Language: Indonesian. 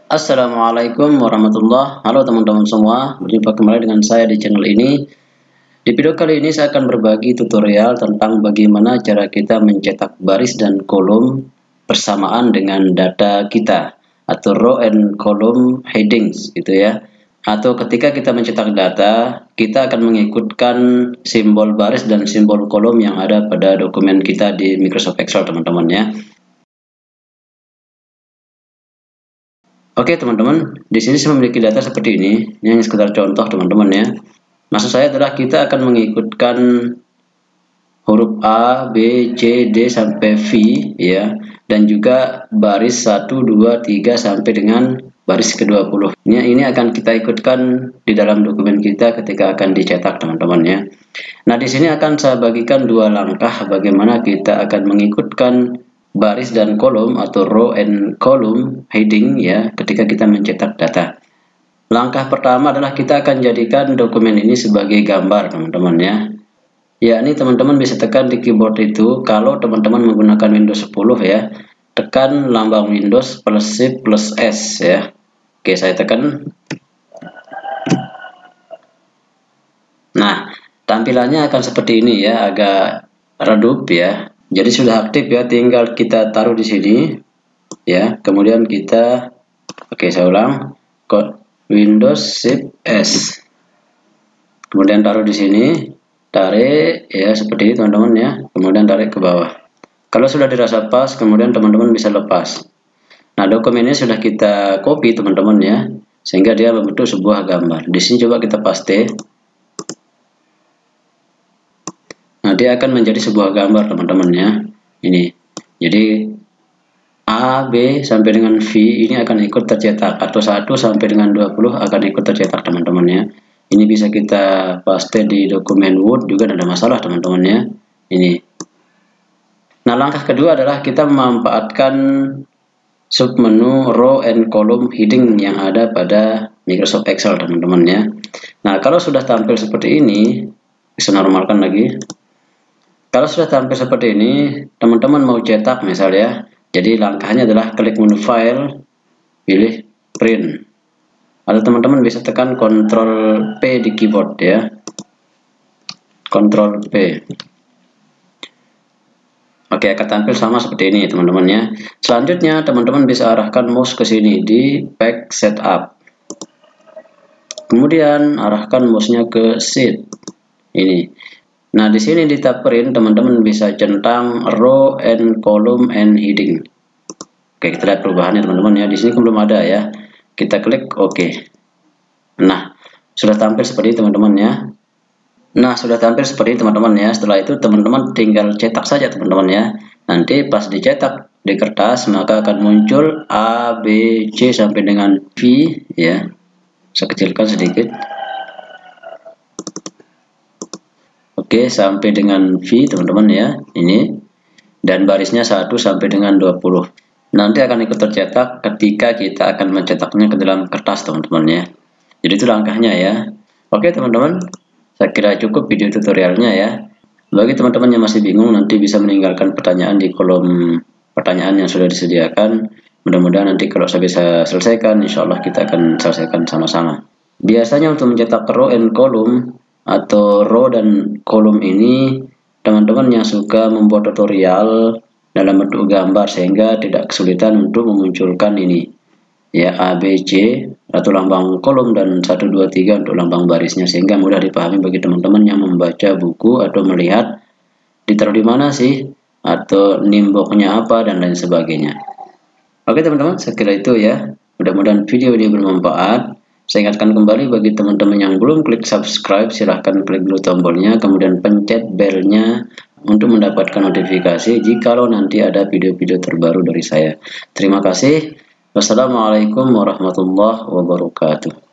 Assalamualaikum warahmatullahi. Halo teman-teman semua, berjumpa kembali dengan saya di channel ini. Di video kali ini saya akan berbagi tutorial tentang bagaimana cara kita mencetak baris dan kolom bersamaan dengan data kita, atau row and column headings gitu ya. Atau ketika kita mencetak data, kita akan mengikutkan simbol baris dan simbol kolom yang ada pada dokumen kita di Microsoft Excel, teman-teman ya. Oke teman-teman, di sini saya memiliki data seperti ini. Ini hanya sekedar contoh teman-teman ya. Maksud saya adalah kita akan mengikutkan huruf A, B, C, D sampai V ya, dan juga baris 1, 2, 3 sampai dengan baris ke-20. Ini akan kita ikutkan di dalam dokumen kita ketika akan dicetak teman-teman ya. Nah, di sini akan saya bagikan dua langkah bagaimana kita akan mengikutkan baris dan kolom atau row and column heading ya ketika kita mencetak data. Langkah pertama adalah kita akan jadikan dokumen ini sebagai gambar teman-teman ya. Ya, ini teman-teman bisa tekan di keyboard itu. Kalau teman-teman menggunakan Windows 10 ya, tekan lambang Windows plus Shift plus S ya. Oke, saya tekan. Nah, tampilannya akan seperti ini ya, agak redup ya. Jadi sudah aktif ya, tinggal kita taruh di sini ya. Kemudian kita, oke saya ulang, Windows Shift S. Kemudian taruh di sini, tarik ya seperti ini teman-teman ya. Kemudian tarik ke bawah. Kalau sudah dirasa pas, kemudian teman-teman bisa lepas. Nah, dokumen ini sudah kita copy teman-teman ya, sehingga dia membentuk sebuah gambar. Di sini coba kita paste. Nah, dia akan menjadi sebuah gambar teman-teman ya. Ini. Jadi A, B sampai dengan V ini akan ikut tercetak, atau 1 sampai dengan 20 akan ikut tercetak teman-teman ya. Ini bisa kita paste di dokumen Word juga tidak ada masalah teman-teman ya. Ini. Nah, langkah kedua adalah kita memanfaatkan submenu row and column heading yang ada pada Microsoft Excel teman-teman ya. Nah, kalau sudah tampil seperti ini, bisa normalkan lagi. Kalau sudah tampil seperti ini, teman-teman mau cetak misalnya, jadi langkahnya adalah klik menu file, pilih print. Atau teman-teman bisa tekan Ctrl P di keyboard ya. Ctrl P. Oke, akan tampil sama seperti ini teman-teman ya. Selanjutnya teman-teman bisa arahkan mouse ke sini di Back Setup. Kemudian arahkan mouse-nya ke Sheet. Ini. Nah, di sini di tab print teman-teman bisa centang row and column and heading. Oke, kita lihat perubahannya teman-teman ya. Di sini belum ada ya. Kita klik OK. Nah, sudah tampil seperti ini teman-teman ya. Nah, sudah tampil seperti ini teman-teman ya. Setelah itu teman-teman tinggal cetak saja teman-teman ya. Nanti pas dicetak di kertas maka akan muncul A, B, C sampai dengan V ya. Saya kecilkan sedikit. Oke, sampai dengan V teman-teman ya. Ini. Dan barisnya 1 sampai dengan 20. Nanti akan ikut tercetak ketika kita akan mencetaknya ke dalam kertas teman-teman ya. Jadi itu langkahnya ya. Oke teman-teman, saya kira cukup video tutorialnya ya. Bagi teman-teman yang masih bingung, nanti bisa meninggalkan pertanyaan di kolom pertanyaan yang sudah disediakan. Mudah-mudahan nanti kalau saya bisa selesaikan, insya Allah kita akan selesaikan sama-sama. Biasanya untuk mencetak row and column atau row dan kolom ini, teman-teman yang suka membuat tutorial dalam bentuk gambar sehingga tidak kesulitan untuk memunculkan ini ya, A, B, C atau lambang kolom dan 1, 2, 3 untuk lambang barisnya, sehingga mudah dipahami bagi teman-teman yang membaca buku atau melihat ditaruh di mana sih, atau nimboknya apa dan lain sebagainya. Oke teman-teman, saya kira itu ya. Mudah-mudahan video ini bermanfaat. Saya ingatkan kembali bagi teman-teman yang belum klik subscribe, silahkan klik dulu tombolnya, kemudian pencet belnya untuk mendapatkan notifikasi jikalau nanti ada video-video terbaru dari saya. Terima kasih. Wassalamualaikum warahmatullahi wabarakatuh.